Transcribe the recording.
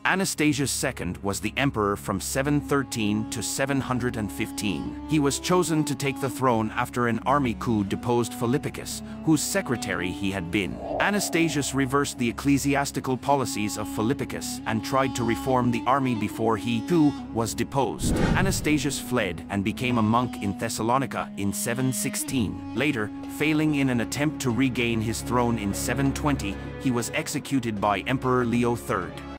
Anastasius II was the emperor from 713 to 715. He was chosen to take the throne after an army coup deposed Philippicus, whose secretary he had been. Anastasius reversed the ecclesiastical policies of Philippicus and tried to reform the army before he, too, was deposed. Anastasius fled and became a monk in Thessalonica in 716. Later, failing in an attempt to regain his throne in 720, he was executed by Emperor Leo III.